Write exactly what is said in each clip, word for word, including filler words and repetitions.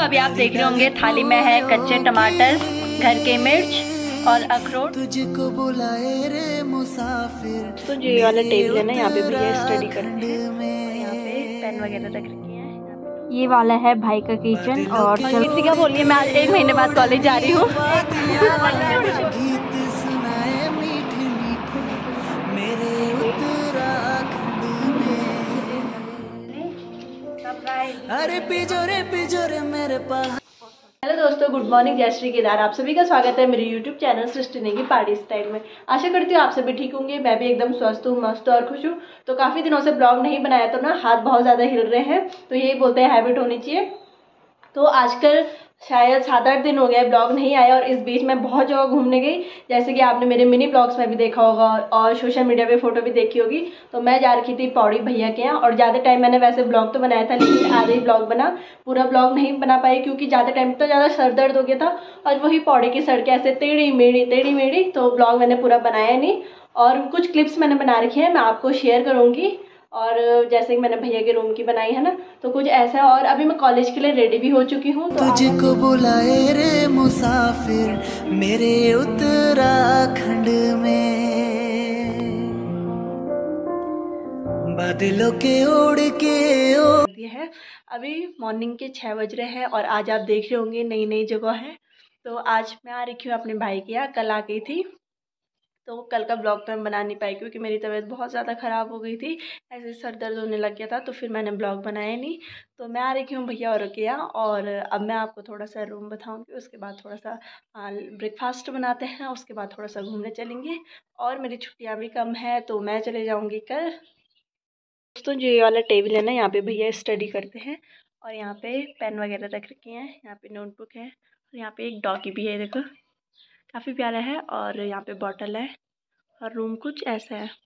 अभी आप देख रहे होंगे थाली में है कच्चे टमाटर, घर के मिर्च और अखरोट। तुझको बुलाए रे मुसाफिर। तो जो ये वाला टेबल है ना, यहाँ पे भैया स्टडी करते हैं। यहाँ पे पेन वगैरह रख रखी है। ये वाला है भाई का किचन। और कीर्ति क्या बोलिए, मैं आज एक महीने बाद कॉलेज जा रही हूँ। अरे पिजोरे पिजोरे मेरे पास। हेलो दोस्तों, गुड मॉर्निंग, जय श्री केदार। आप सभी का स्वागत है मेरे YouTube channel Srishti Negi party style में। आशा करती हूँ आप सभी ठीक होंगे। मैं भी एकदम स्वस्थ हूँ, मस्त और खुश हूँ। तो काफ़ी दिनों से ब्लॉग नहीं बनाया, तो ना हाथ बहुत ज़्यादा हिल रहे हैं, तो यही बोलते हैं हैबिट होनी चाहिए। तो आजकल शायद सात आठ दिन हो गए ब्लॉग नहीं आया, और इस बीच मैं बहुत जगह घूमने गई, जैसे कि आपने मेरे मिनी ब्लॉग्स में भी देखा होगा और सोशल मीडिया पे फोटो भी देखी होगी। तो मैं जा रखी थी पौड़ी भैया के यहाँ, और ज़्यादा टाइम मैंने वैसे ब्लॉग तो बनाया था, लेकिन आधा ही ब्लॉग बना, पूरा ब्लॉग नहीं बना पाई, क्योंकि ज़्यादा टाइम तो ज़्यादा सर दर्द हो गया था। और वही पौड़ी की सड़कें ऐसे टेढ़ी मेढ़ी टेढ़ी मेढ़ी, तो ब्लॉग मैंने पूरा बनाया नहीं। और कुछ क्लिप्स मैंने बना रखी है, मैं आपको शेयर करूँगी। और जैसे कि मैंने भैया के रूम की बनाई है ना, तो कुछ ऐसा। और अभी मैं कॉलेज के लिए रेडी भी हो चुकी हूँ। तो तुझको बुलाए रे मुसाफिर मेरे उत्तराखंड में, बादलों के ओढ़ के ओढ़ है। अभी मॉर्निंग के छः बज रहे हैं, और आज आप देख रहे होंगे नई नई जगह है। तो आज मैं आ रखी हूँ अपने भाई के यहाँ, कल आ गई थी। तो कल का ब्लॉग तो मैं बना नहीं पाई, क्योंकि मेरी तबीयत बहुत ज़्यादा ख़राब हो गई थी, ऐसे सर दर्द होने लग गया था, तो फिर मैंने ब्लॉग बनाया नहीं। तो मैं आ रही हूँ भैया और के यहाँ, और अब मैं आपको थोड़ा सा रूम बताऊँगी, उसके बाद थोड़ा सा ब्रेकफास्ट बनाते हैं, उसके बाद थोड़ा सा घूमने चलेंगे। और मेरी छुट्टियाँ भी कम है, तो मैं चले जाऊँगी कल। दोस्तों जो ये वाला टेबल है ना, यहाँ पे भैया स्टडी करते हैं, और यहाँ पे पेन वगैरह रख रखे हैं, यहाँ पे नोटबुक है, और यहाँ पे एक डॉगी भी है, देखो काफ़ी प्यारा है। और यहाँ पे बॉटल है, और रूम कुछ ऐसा है।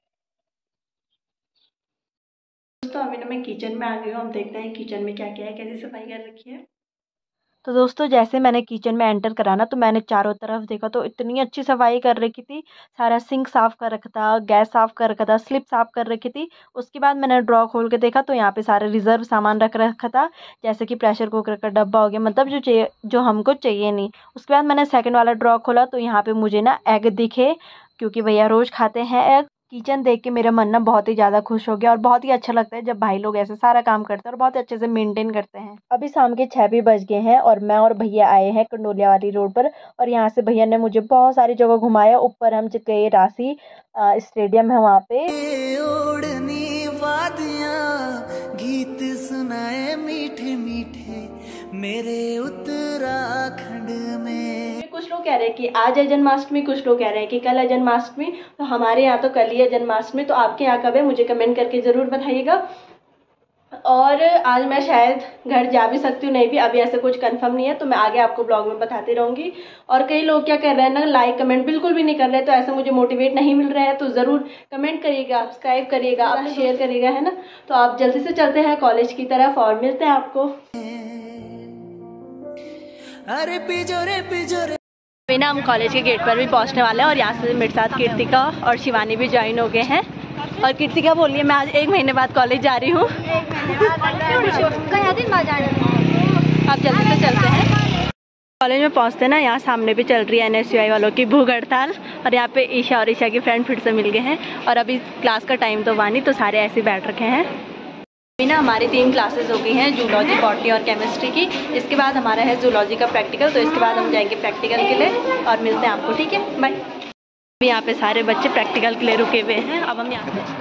दोस्तों अभी ना मैं किचन में आ गई हूँ। हम देखते हैं किचन में क्या क्या है, कैसी सफाई कर रखी है। तो दोस्तों जैसे मैंने किचन में एंटर करा ना, तो मैंने चारों तरफ देखा, तो इतनी अच्छी सफाई कर रखी थी। सारा सिंक साफ़ कर रखा था, गैस साफ़ कर रखा था, स्लिप साफ़ कर रखी थी। उसके बाद मैंने ड्रॉ खोल के देखा, तो यहाँ पे सारे रिजर्व सामान रख रखा था, जैसे कि प्रेशर कुकर का डब्बा हो गया, मतलब जो चाहिए, जो हमको चाहिए नहीं। उसके बाद मैंने सेकंड वाला ड्रॉ खोला, तो यहाँ पे मुझे ना एग दिखे, क्योंकि भैया रोज़ खाते हैं एग। किचन देख के मेरा मन ना बहुत ही ज़्यादा खुश हो गया, और बहुत ही अच्छा लगता है जब भाई लोग ऐसे सारा काम करते हैं और बहुत अच्छे से मेंटेन करते हैं। अभी शाम के छः भी बज गए हैं, और मैं और भैया आए हैं कंडोलिया वाली रोड पर, और यहाँ से भैया ने मुझे बहुत सारी जगह घुमाया। ऊपर हम गए राशि स्टेडियम है वहाँ पे। ओढ़नी वादियाँ गीत सुनाए मीठे मीठे मेरे उत्तराखंड में। कुछ लोग कह रहे हैं कि आज है जन्माष्टमी, कुछ लोग कह रहे हैं कि कल है जन्माष्टमी। तो हमारे यहाँ तो कल ही है जन्माष्टमी। तो आपके यहाँ कब है, मुझे कमेंट करके ज़रूर बताइएगा। और आज मैं शायद घर जा भी सकती हूँ, नहीं भी, अभी ऐसे कुछ कंफर्म नहीं है, तो मैं आगे आपको ब्लॉग में बताती रहूँगी। और कई लोग क्या कर रहे हैं ना, लाइक कमेंट बिल्कुल भी नहीं कर रहे, तो ऐसे मुझे मोटिवेट नहीं मिल रहा है। तो ज़रूर कमेंट करिएगा, सब्सक्राइब करिएगा, आप शेयर करिएगा, है ना। तो आप जल्दी से चलते हैं कॉलेज की तरफ, और मिलते हैं आपको। अरे पिजोरे पिजोरे। अभी ना हम कॉलेज के गेट पर भी पहुंचने वाले हैं, और यहाँ से मेरे साथ कीर्तिका और शिवानी भी ज्वाइन हो गए हैं। और कीर्तिका बोलिए, मैं आज एक महीने बाद कॉलेज जा रही हूँ। आप जल्दी से चलते हैं कॉलेज में। पहुँचते ना, यहाँ सामने भी चल रही है एन एस यू आई वालों की भूख हड़ताल, और यहाँ पे ईशा और ईशा की फ्रेंड फिर से मिल गए हैं। और अभी क्लास का टाइम तो वानी, तो सारे ऐसे बैठ रखे हैं। अभी ना हमारी तीन क्लासेस हो गई हैं, जूलॉजी, बॉटनी और केमिस्ट्री की। इसके बाद हमारा है जूलॉजी का प्रैक्टिकल, तो इसके बाद हम जाएंगे प्रैक्टिकल के लिए, और मिलते हैं आपको, ठीक है, बाय। अभी यहाँ पे सारे बच्चे प्रैक्टिकल के लिए रुके हुए हैं। अब हम यहाँ पे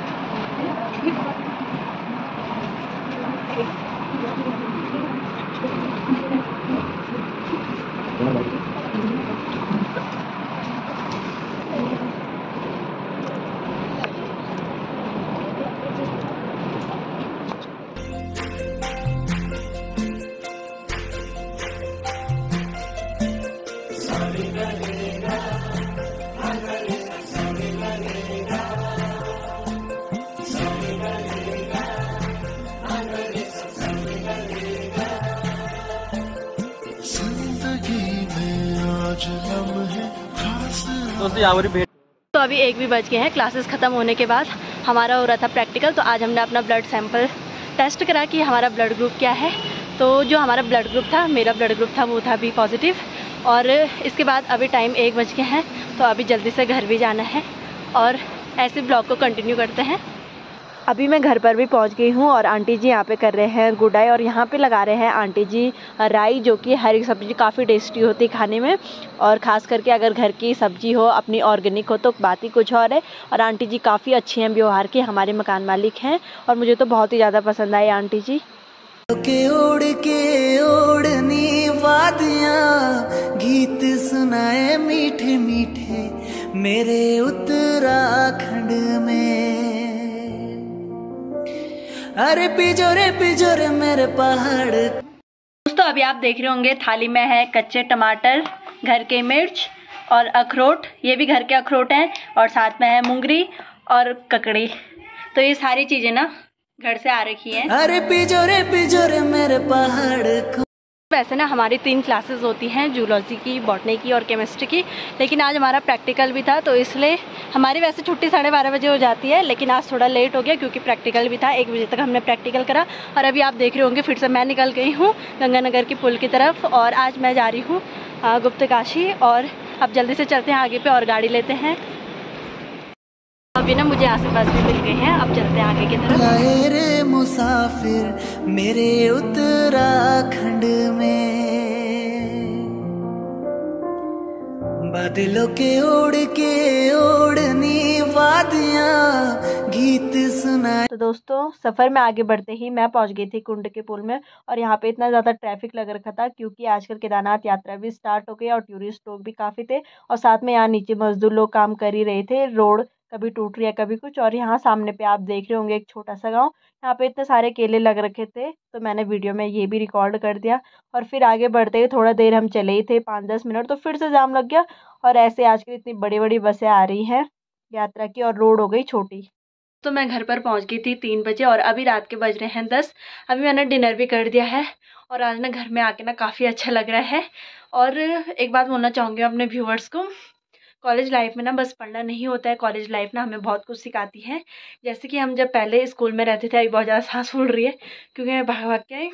तो अभी एक भी बज गए हैं क्लासेस ख़त्म होने के बाद। हमारा हो रहा था प्रैक्टिकल, तो आज हमने अपना ब्लड सैंपल टेस्ट करा कि हमारा ब्लड ग्रुप क्या है। तो जो हमारा ब्लड ग्रुप था, मेरा ब्लड ग्रुप था, वो था बी पॉजिटिव। और इसके बाद अभी टाइम एक बज गया है, तो अभी जल्दी से घर भी जाना है और ऐसे ब्लॉग को कंटिन्यू करते हैं। अभी मैं घर पर भी पहुंच गई हूं और आंटी जी यहाँ पे कर रहे हैं गुडाई और यहाँ पे लगा रहे हैं आंटी जी राई, जो कि हरी सब्जी काफ़ी टेस्टी होती है खाने में। और ख़ास करके अगर घर की सब्जी हो, अपनी ऑर्गेनिक हो, तो बात ही कुछ और है। और आंटी जी काफ़ी अच्छी हैं व्यवहार की, हमारे मकान मालिक हैं और मुझे तो बहुत ही ज़्यादा पसंद आए आंटी जी। के ओढ़ के ओढ़नी वादियाँ गीत सुनाए मीठे मीठे मेरे उत्तराखंड में। अरे पिजोरे पिजोरे मेरे पहाड़। दोस्तों अभी आप देख रहे होंगे थाली में है कच्चे टमाटर, घर के मिर्च और अखरोट, ये भी घर के अखरोट हैं, और साथ में है मूंगरी और ककड़ी। तो ये सारी चीज़ें ना घर से आ रखी हैं। अरे पिजोरे पिजोरे मेरे पहाड़। वैसे ना हमारी तीन क्लासेस होती हैं, जूलॉजी की, बॉटनी की और केमिस्ट्री की, लेकिन आज हमारा प्रैक्टिकल भी था, तो इसलिए हमारी वैसे छुट्टी साढ़े बारह बजे हो जाती है, लेकिन आज थोड़ा लेट हो गया क्योंकि प्रैक्टिकल भी था। एक बजे तक हमने प्रैक्टिकल करा और अभी आप देख रहे होंगे फिर से मैं निकल गई हूँ गंगानगर की पुल की तरफ, और आज मैं जा रही हूँ गुप्तकाशी। और अब जल्दी से चलते हैं आगे पे और गाड़ी लेते हैं। अभी ना मुझे आस पास भी मिल गए हैं, अब चलते हैं आगे की तरफ। आए रे मुसाफिर मेरे उत्तराखंड में, बादलों के ओढ़ के ओढ़नी वादियाँ गीत सुनाए। तो दोस्तों सफ़र में आगे बढ़ते ही मैं पहुंच गई थी कुंड के पुल में, और यहाँ पे इतना ज़्यादा ट्रैफिक लग रखा था क्योंकि आजकल केदारनाथ यात्रा भी स्टार्ट हो गई और टूरिस्ट लोग भी काफ़ी थे, और साथ में यहाँ नीचे मजदूर लोग काम कर ही रहे थे। रोड कभी टूट रही है कभी कुछ। और यहाँ सामने पे आप देख रहे होंगे एक छोटा सा गाँव, यहाँ पे इतने सारे केले लग रखे थे, तो मैंने वीडियो में ये भी रिकॉर्ड कर दिया। और फिर आगे बढ़ते ही थोड़ा देर हम चले ही थे, पाँच दस मिनट, तो फिर से जाम लग गया। और ऐसे आजकल इतनी बड़ी बड़ी बसें आ रही हैं यात्रा की और रोड हो गई छोटी। तो मैं घर पर पहुंच गई थी तीन बजे और अभी रात के बज रहे हैं दस। अभी मैंने डिनर भी कर दिया है और आज ना घर में आके ना काफ़ी अच्छा लग रहा है। और एक बात बोलना चाहूँगी अपने व्यूअर्स को, कॉलेज लाइफ में ना बस पढ़ना नहीं होता है, कॉलेज लाइफ ना हमें बहुत कुछ सिखाती है। जैसे कि हम जब पहले स्कूल में रहते थे, अभी बहुत ज़्यादा सांस फूल रही है क्योंकि मैं भाग भाग के आई,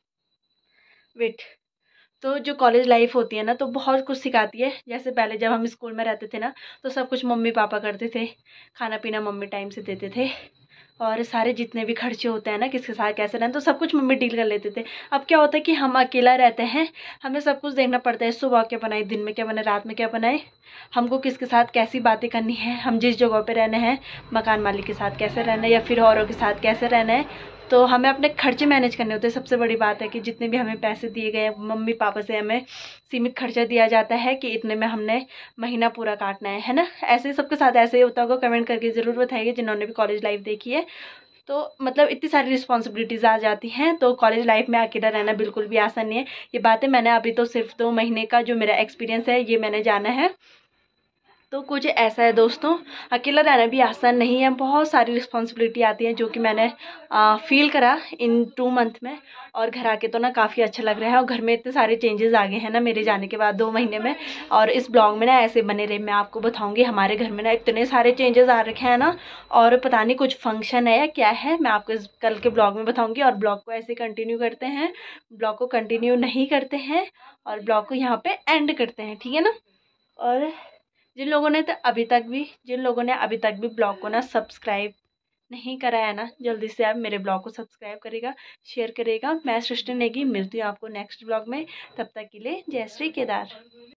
वेट। तो जो कॉलेज लाइफ होती है ना तो बहुत कुछ सिखाती है। जैसे पहले जब हम स्कूल में रहते थे ना तो सब कुछ मम्मी पापा करते थे, खाना पीना मम्मी टाइम से देते थे, और सारे जितने भी खर्चे होते हैं ना किसके साथ कैसे रहना, तो सब कुछ मम्मी डील कर लेते थे। अब क्या होता है कि हम अकेला रहते हैं, हमें सब कुछ देखना पड़ता है, सुबह क्या बनाए, दिन में क्या बनाए, रात में क्या बनाए, हमको किसके साथ कैसी बातें करनी है, हम जिस जगह पे रहना है मकान मालिक के साथ कैसे रहना है या फिर औरों के साथ कैसे रहना है। तो हमें अपने खर्चे मैनेज करने होते हैं। सबसे बड़ी बात है कि जितने भी हमें पैसे दिए गए मम्मी पापा से, हमें सीमित खर्चा दिया जाता है कि इतने में हमने महीना पूरा काटना है है ना। ऐसे सबके साथ ऐसे ही होता होगा, कमेंट करके ज़रूर बताइए जिन्होंने भी कॉलेज लाइफ देखी है। तो मतलब इतनी सारी रिस्पॉन्सिबिलिटीज़ आ जाती हैं, तो कॉलेज लाइफ में अकेला रहना बिल्कुल भी आसान नहीं है। ये बातें मैंने अभी तो सिर्फ दो महीने का जो मेरा एक्सपीरियंस है ये मैंने जाना है। तो कुछ ऐसा है दोस्तों, अकेला रहना भी आसान नहीं है, बहुत सारी रिस्पॉन्सिबिलिटी आती है जो कि मैंने फील करा इन टू मंथ में। और घर आके तो ना काफ़ी अच्छा लग रहा है, और घर में इतने सारे चेंजेस आ गए हैं ना मेरे जाने के बाद दो महीने में। और इस ब्लॉग में ना ऐसे बने रहे, मैं आपको बताऊंगी हमारे घर में ना इतने सारे चेंजेस आ रखे हैं ना, और पता नहीं कुछ फंक्शन है या क्या है, मैं आपको इस कल के ब्लॉग में बताऊँगी। और ब्लॉग को ऐसे कंटिन्यू करते हैं, ब्लॉग को कंटिन्यू नहीं करते हैं और ब्लॉग को यहाँ पर एंड करते हैं, ठीक है ना। और जिन लोगों ने तो अभी तक भी जिन लोगों ने अभी तक भी ब्लॉग को ना सब्सक्राइब नहीं करा है ना, जल्दी से आप मेरे ब्लॉग को सब्सक्राइब करेगा, शेयर करेगा। मैं सृष्टि नेगी, मिलती हूँ आपको नेक्स्ट ब्लॉग में। तब तक के लिए जय श्री केदार।